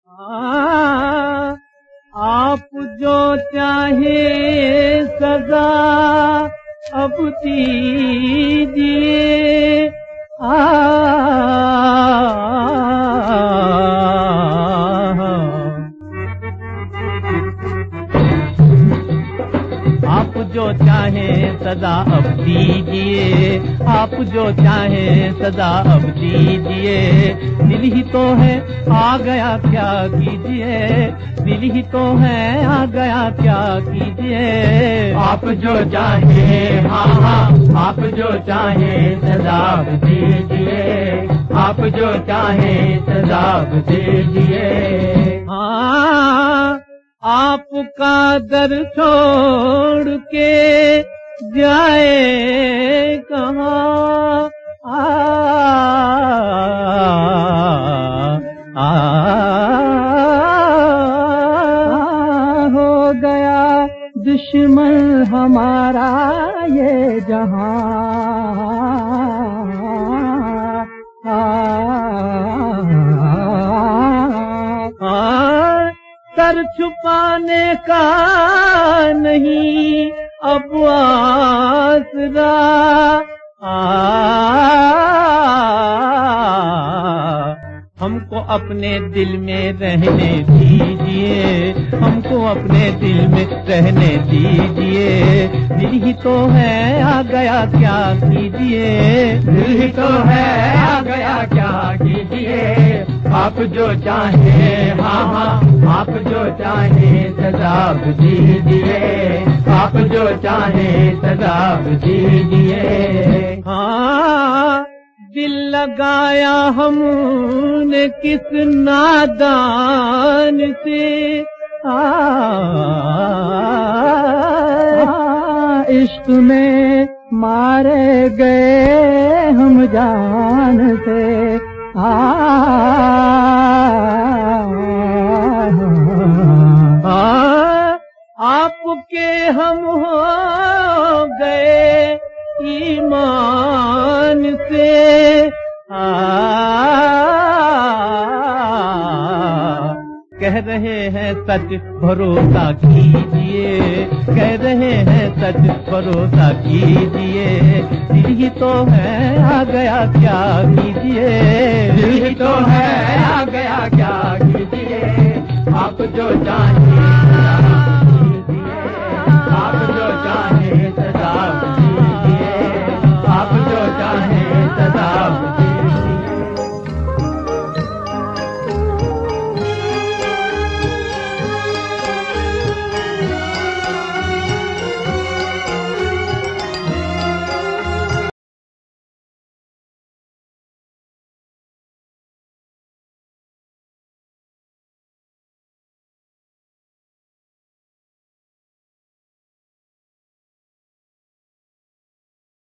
आप जो चाहे सजा अब दीजिए, आप जो चाहे सजा अब दीजिए, आप जो चाहे सजा अब दीजिए। दिल ही तो है आ गया क्या कीजिए, दिल ही तो है आ गया क्या कीजिए। आप जो चाहे, हाँ हाँ, आप जो चाहे सजा अब दीजिए, आप जो चाहे सजा अब दीजिए। हाँ, आपका दर छोड़ के जाए कहाँ, हो गया दुश्मन हमारा ये जहां, सर छुपाने का नहीं अब आसरा, हमको अपने दिल में रहने दीजिए, हमको अपने दिल में रहने दीजिए। दिल ही तो है आ गया क्या कीजिए, दिल ही तो है आ गया क्या कीजिए। आप जो चाहे, हाँ हाँ, आप जो चाहे सजा अब दीजिए, आप जो चाहे सजा अब दीजिए। हाँ, दिल लगाया हमने किस नादान से, इश्क में मारे गए हम जान से। आपके हम हो गए ईमान से, कह रहे हैं सच भरोसा कीजिए, कह रहे हैं सच भरोसा कीजिए। दिल ही तो है आ गया क्या कीजिए, दिल ही तो